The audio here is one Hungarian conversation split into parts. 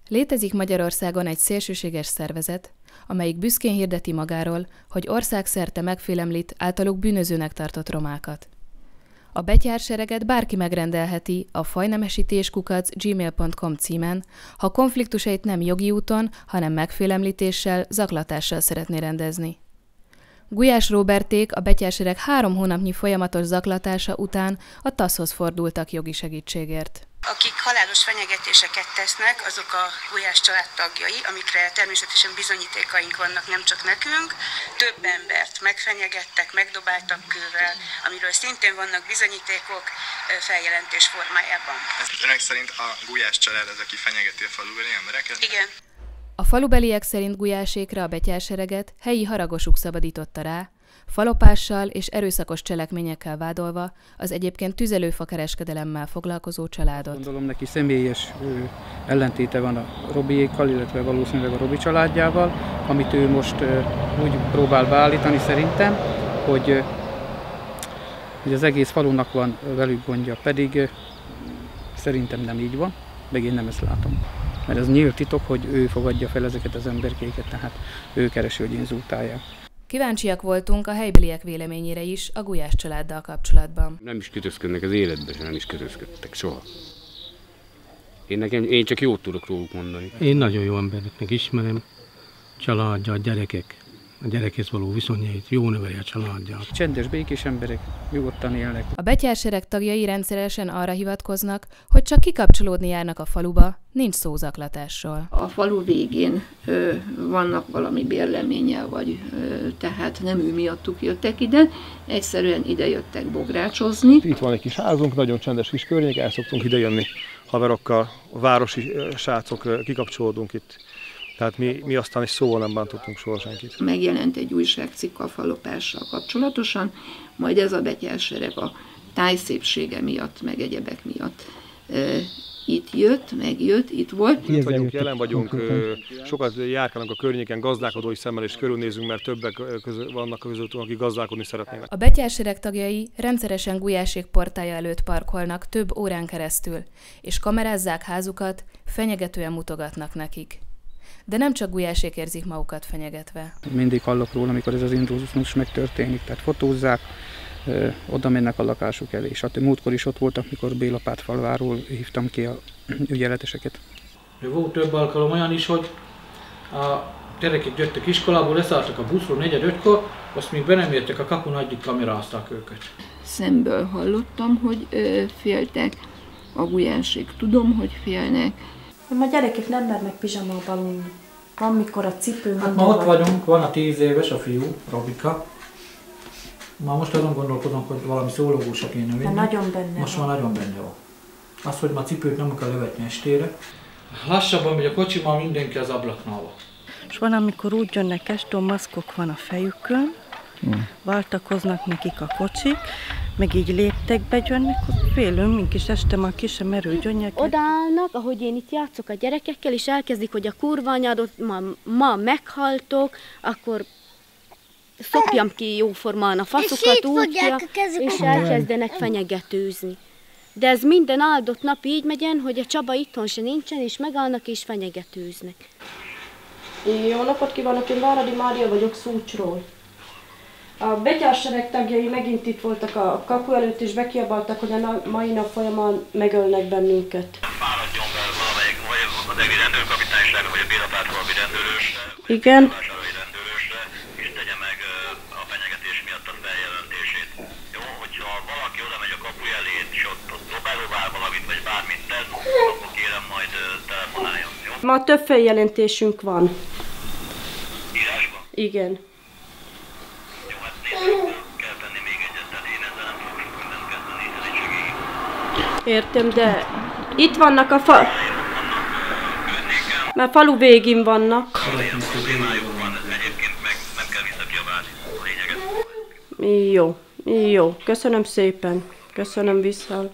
Létezik Magyarországon egy szélsőséges szervezet, amelyik büszkén hirdeti magáról, hogy országszerte megfélemlít általuk bűnözőnek tartott romákat. A betyársereget bárki megrendelheti a fajnemesítés@gmail.com címen, ha konfliktusait nem jogi úton, hanem megfélemlítéssel, zaklatással szeretné rendezni. Gulyás Róberték a betyársereg 3 hónapnyi folyamatos zaklatása után a TASZ-hoz fordultak jogi segítségért. Akik halálos fenyegetéseket tesznek, azok a Gulyás család tagjai, amikre természetesen bizonyítékaink vannak, nem csak nekünk. Több embert megfenyegettek, megdobáltak kővel, amiről szintén vannak bizonyítékok feljelentés formájában. Önök szerint a Gulyás család az, aki fenyegeti a falubeli embereket? Igen. A falubeliek szerint Gulyásékra a betyársereget helyi haragosuk szabadította rá, falopással és erőszakos cselekményekkel vádolva az egyébként tüzelőfakereskedelemmel foglalkozó családot. Gondolom neki személyes ellentéte van a Robiékkal, illetve valószínűleg a Robi családjával, amit ő most úgy próbál beállítani szerintem, hogy az egész falunak van velük gondja, pedig szerintem nem így van, meg én nem ezt látom. Mert ez nyílt titok, hogy ő fogadja fel ezeket az emberkéket, tehát ő keresi, hogy inzultálják. Kíváncsiak voltunk a helybeliek véleményére is a Gulyás családdal kapcsolatban. Nem is kötözködnek az életben, nem is kötözködtek soha. Én csak jót tudok róluk mondani. Én nagyon jó embereknek ismerem, családja, a gyerekek, a gyerekhez való viszonyait, jó neveli a családját. Csendes, békés emberek nyugodtan élnek. A betyársereg tagjai rendszeresen arra hivatkoznak, hogy csak kikapcsolódni járnak a faluba, nincs szó zaklatásról. A falu végén vannak valami bérleménnyel, vagy tehát nem ő miattuk jöttek ide, egyszerűen ide jöttek bográcsozni. Itt van egy kis házunk, nagyon csendes kis környék, el szoktunk ide jönni haverokkal, a városi srácok, kikapcsolódunk itt. Tehát mi aztán is szóval nem bántottunk soha senkit. Megjelent egy újságcikk a falopással kapcsolatosan, majd ez a betyársereg a tájszépsége miatt, meg egyebek miatt megjött, itt volt. Itt vagyunk, jelen vagyunk, sokat járkálunk a környéken, gazdálkodói szemmel és körülnézünk, mert többek vannak közöttünk, akik gazdálkodni szeretnének. A betyársereg tagjai rendszeresen Gulyásék portálja előtt parkolnak több órán keresztül, és kamerázzák házukat, fenyegetően mutogatnak nekik. De nem csak Gulyásék érzik magukat fenyegetve. Mindig hallok róla, amikor ez az intrúzmus megtörténik, tehát fotózzák, oda mennek a lakásuk elé. És múltkor is ott voltak, mikor Bélapát falváról hívtam ki a ügyeleteseket. Volt több alkalom olyan is, hogy a gyerekek jöttek iskolából, leszálltak a buszról 4-5-kor, azt még be nem értek a kapun, addig kamerázták őket. Szemből hallottam, hogy féltek, a Gulyásék tudom, hogy félnek. A gyerekek nem mernek pizsamában aludni. Van, mikor a cipő... Hát ma ott vagyunk, van a 10 éves, a fiú, Robika. Már most azon gondolkodom, hogy valami szólógósa kéne vinni. Nagyon benne most van. Már nagyon benne van. Az, hogy ma a cipőt nem kell levetni estére. Lassabban megy a kocsi, már mindenki az ablaknál van. És van, amikor úgy jönnek este, maszkok van a fejükön, váltakoznak nekik a kocsik, meg így léptek, bejönnek, hogy félünk, mink is este már ki sem merül gyöngyek. Odaállnak, ahogy én itt játszok a gyerekekkel, és elkezdik, hogy a kurva anyádot ma meghaltok, akkor szopjam ki jóformán a faszokat, útja, és elkezdenek fenyegetőzni. De ez minden áldott nap így megyen, hogy a Csaba itthon se nincsen, és megállnak és fenyegetőznek. Jó napot kívánok, én Váradi Mária vagyok Szúcsról. A betyársereg tagjai megint itt voltak a kapu előtt, és bekiabáltak, hogy a mai nap folyamán megölnek bennünket. Fáradjon be valamelyik, az egész rendőrkapitánysága, vagy a Bélapátfalvi rendőrösre, igen. Rendőrösre, és tegye meg a fenyegetés miatt a feljelentését. Jó, hogyha valaki oda megy a kapu elé, és ott dobál valamit, vagy bármit tesz, akkor kérem majd telefonáljon, jó? Ma több feljelentésünk van. Írásban? Igen. Jó, hát nézzük, kell tenni még egyet, tehát én ezzel nem tudok sok mindent kezdeni, ez egy segély. Értem, de itt vannak a mert falu végén vannak. Ilyen problémájuk van, egyébként meg nem kell visszakiabálni a lényeget. Jó, köszönöm szépen. Köszönöm vissza.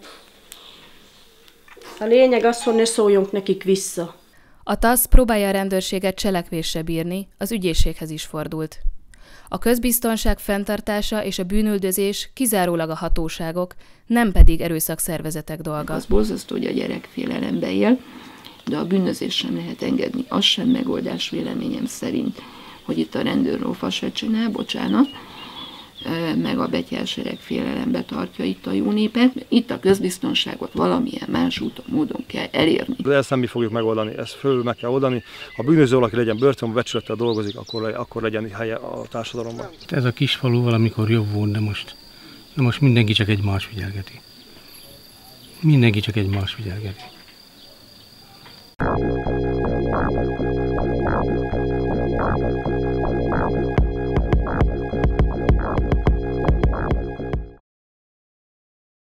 A lényeg az, hogy ne szóljunk nekik vissza. A TASZ próbálja a rendőrséget cselekvésre bírni, az ügyészséghez is fordult. A közbiztonság fenntartása és a bűnüldözés kizárólag a hatóságok, nem pedig erőszakszervezetek dolga. Az borzasztó, hogy a gyerek félelembe él, de a bűnözést sem lehet engedni. Az sem megoldás véleményem szerint, hogy itt a rendőr lófasat csinál, bocsánat, meg a betyársereg félelembe tartja itt a jó népet. Itt a közbiztonságot valamilyen más úton, módon kell elérni. De ezt nem mi fogjuk megoldani, ezt fölül meg kell oldani. Ha bűnöző valaki legyen börtönben, becsülettel dolgozik, akkor legyen helye a társadalomban. Ez a kisfalu valamikor jobb volt, de most mindenki csak egymást figyelgeti. Mindenki csak egymást figyelgeti.